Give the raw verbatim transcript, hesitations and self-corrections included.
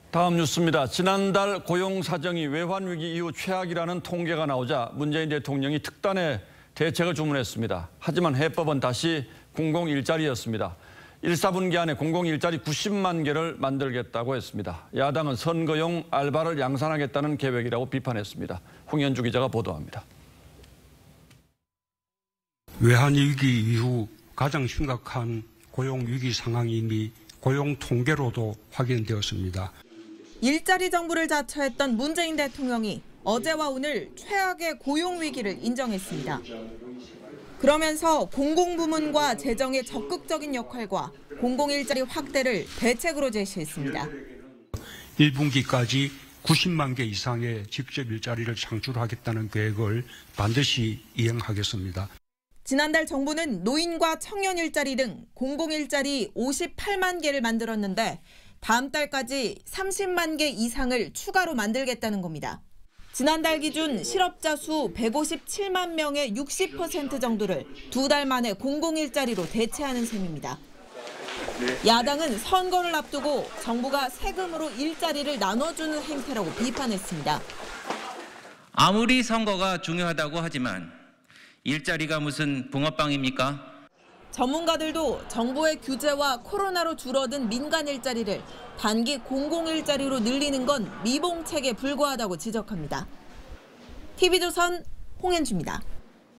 다음 뉴스입니다. 지난달 고용 사정이 외환 위기 이후 최악이라는 통계가 나오자 문재인 대통령이 특단의 대책을 주문했습니다. 하지만 해법은 다시 공공일자리였습니다. 일, 사 분기 안에 공공일자리 구십만 개를 만들겠다고 했습니다. 야당은 선거용 알바를 양산하겠다는 계획이라고 비판했습니다. 홍현주 기자가 보도합니다. 외환 위기 이후 가장 심각한 고용 위기 상황이 이미 고용 통계로도 확인되었습니다. 일자리 정부를 자처했던 문재인 대통령이 어제와 오늘 최악의 고용 위기를 인정했습니다. 그러면서 공공부문과 재정의 적극적인 역할과 공공일자리 확대를 대책으로 제시했습니다. 일 분기까지 구십만 개 이상의 직접 일자리를 창출하겠다는 계획을 반드시 이행하겠습니다. 지난달 정부는 노인과 청년 일자리 등 공공일자리 오십팔만 개를 만들었는데 다음 달까지 삼십만 개 이상을 추가로 만들겠다는 겁니다. 지난달 기준 실업자 수 백오십칠만 명의 육십 퍼센트 정도를 두 달 만에 공공일자리로 대체하는 셈입니다. 야당은 선거를 앞두고 정부가 세금으로 일자리를 나눠주는 행태라고 비판했습니다. 아무리 선거가 중요하다고 하지만 일자리가 무슨 붕어빵입니까? 전문가들도 정부의 규제와 코로나로 줄어든 민간 일자리를 단기 공공일자리로 늘리는 건 미봉책에 불과하다고 지적합니다. 티비조선 홍현주입니다.